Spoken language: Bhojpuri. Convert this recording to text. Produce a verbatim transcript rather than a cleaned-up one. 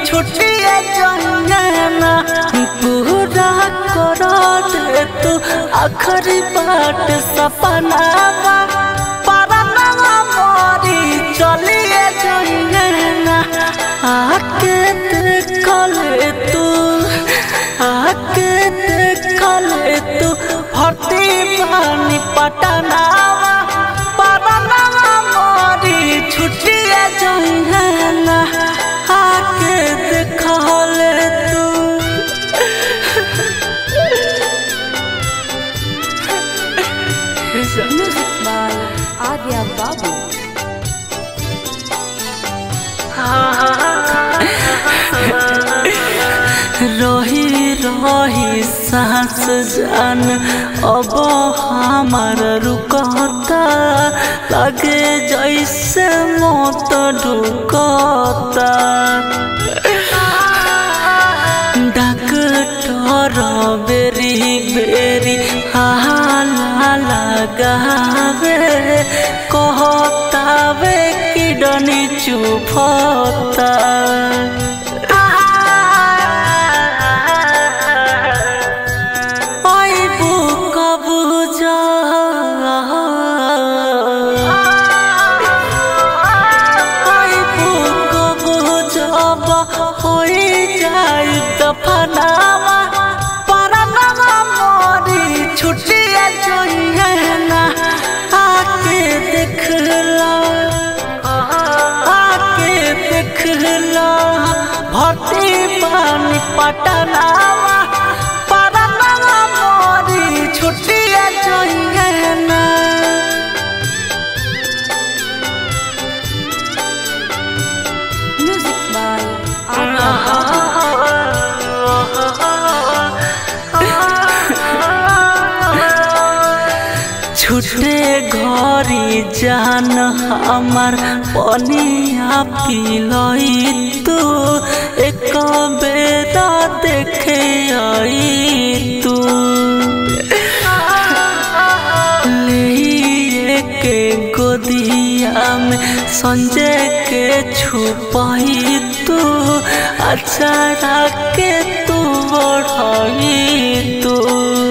छुट्टिया जाना पूरा करा दे तू आखिरी बात सपना परनवा मोरी चलिए जाना आके देख ले तू आके देख ले तू भर्ती पानी पटना परनवा मोरी छुट्टिया जाना आके देख ले तू। Music by Arya Babu. रही रही सांस जान अब हमार रुकता लगे जैसे मौत ढुकता डॉक्टर बेरी बेरी हाला लगावे कहतावे किडनी चुफता दफनावा परनवा मोरी छुट्टिया जाना आके देख ला आके देख ला भर्ती पानी पटनावा परनवा मोरी छुट्टिया जाना। Music by Arya Babu. छुटे घरी जान हमार पनिया पिलई तू एक बेरा देखे आई तू ले के गोदिया में संजय के छुपाई तू अच्छा के तू बढ़ाई तू।